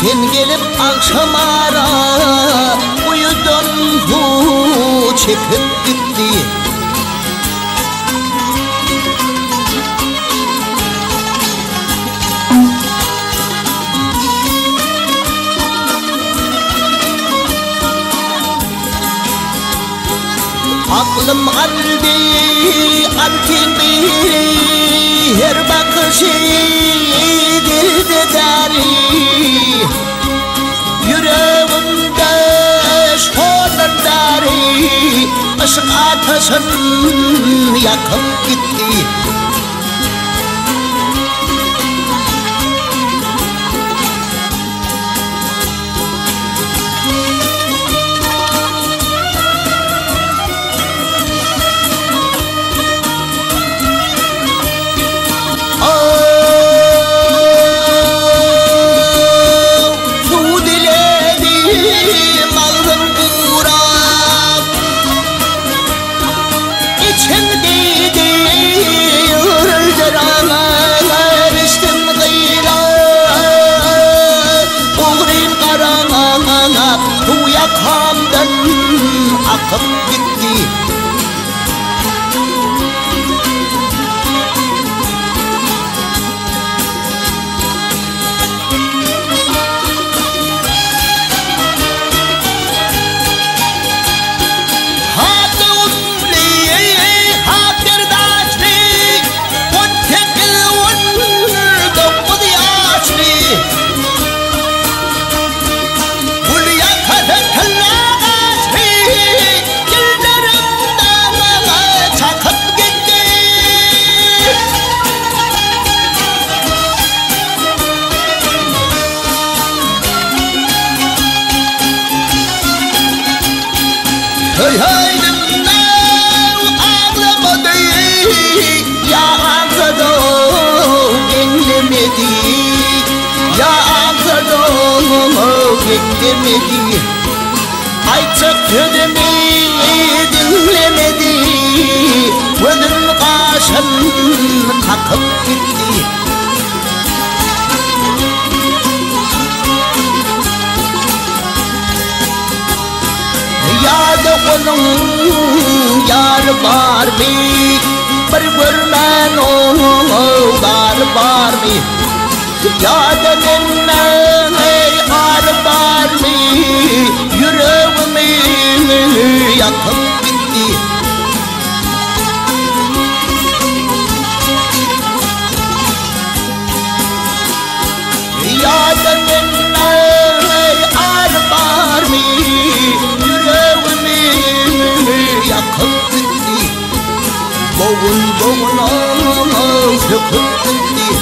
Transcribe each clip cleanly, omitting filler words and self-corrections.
Sen gelip akşamara uyudun bu çekip gitti. Aklım aldı altını her bakışı dilde dari. Yüreğimde şonan dari aşk ateşin yakıp gitti. Kamdan akıp gitti. Hey hey dinlev ağlamadı ya ağladı dinlemedi ya ağladı dinlemedi ayçak ödemi dinlemedi gönül kaşın kakıp gitti. Yad onun yar bar mi bir men o bar mi yad onun yar bar mi yüreğimi yakıp gitti. Yad onun yar bar mi yakıp gitti. Boğun boğun ağız yakıp gitti.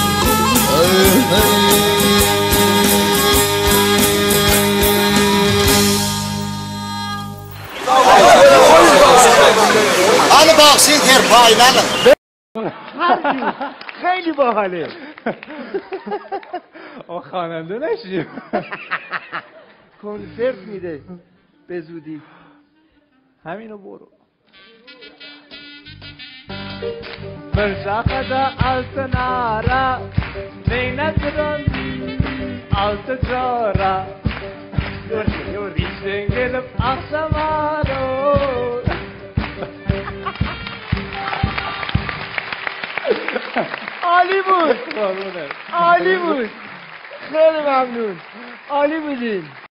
Hani baksın her paylanın. خیلی باحاله. خواننده نشیم. کنسرت میده به زودی. همینو برو. Mersakada altınara Neynetron altı çora Görüyor işten gelip akşamaro Ali bu Ali bu Kheli memnun Ali budin